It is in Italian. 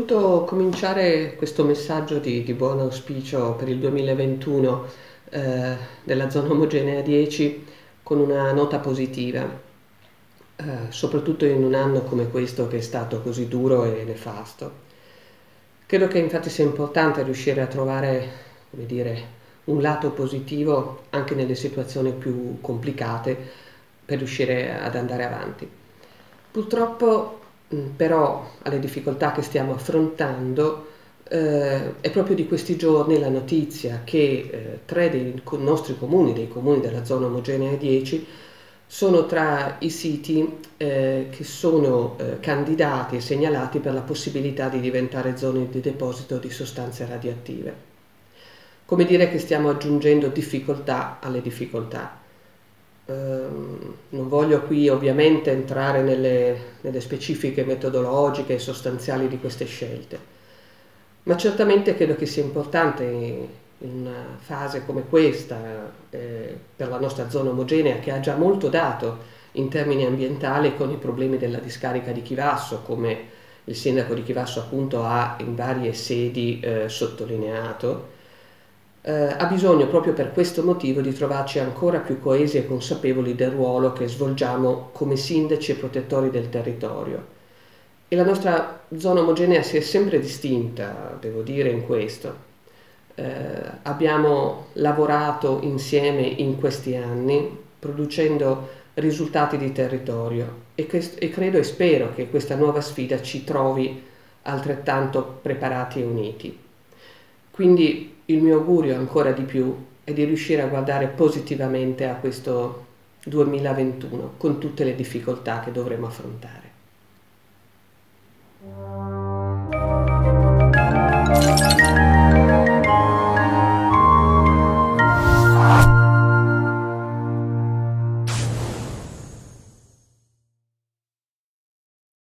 voluto cominciare questo messaggio di buon auspicio per il 2021 della zona omogenea 10 con una nota positiva, soprattutto in un anno come questo che è stato così duro e nefasto. Credo che infatti sia importante riuscire a trovare, come dire, un lato positivo anche nelle situazioni più complicate per riuscire ad andare avanti. Purtroppo però alle difficoltà che stiamo affrontando è proprio di questi giorni la notizia che tre dei nostri comuni, dei comuni della zona omogenea 10, sono tra i siti che sono candidati e segnalati per la possibilità di diventare zone di deposito di sostanze radioattive. Come dire che stiamo aggiungendo difficoltà alle difficoltà. Non voglio qui ovviamente entrare nelle specifiche metodologiche e sostanziali di queste scelte, ma certamente credo che sia importante in una fase come questa, per la nostra zona omogenea, che ha già molto dato in termini ambientali con i problemi della discarica di Chivasso, come il sindaco di Chivasso appunto ha in varie sedi sottolineato. Ha bisogno proprio per questo motivo di trovarci ancora più coesi e consapevoli del ruolo che svolgiamo come sindaci e protettori del territorio. E la nostra zona omogenea si è sempre distinta, devo dire, in questo. Abbiamo lavorato insieme in questi anni producendo risultati di territorio e credo e spero che questa nuova sfida ci trovi altrettanto preparati e uniti. Quindi il mio augurio ancora di più è di riuscire a guardare positivamente a questo 2021 con tutte le difficoltà che dovremo affrontare.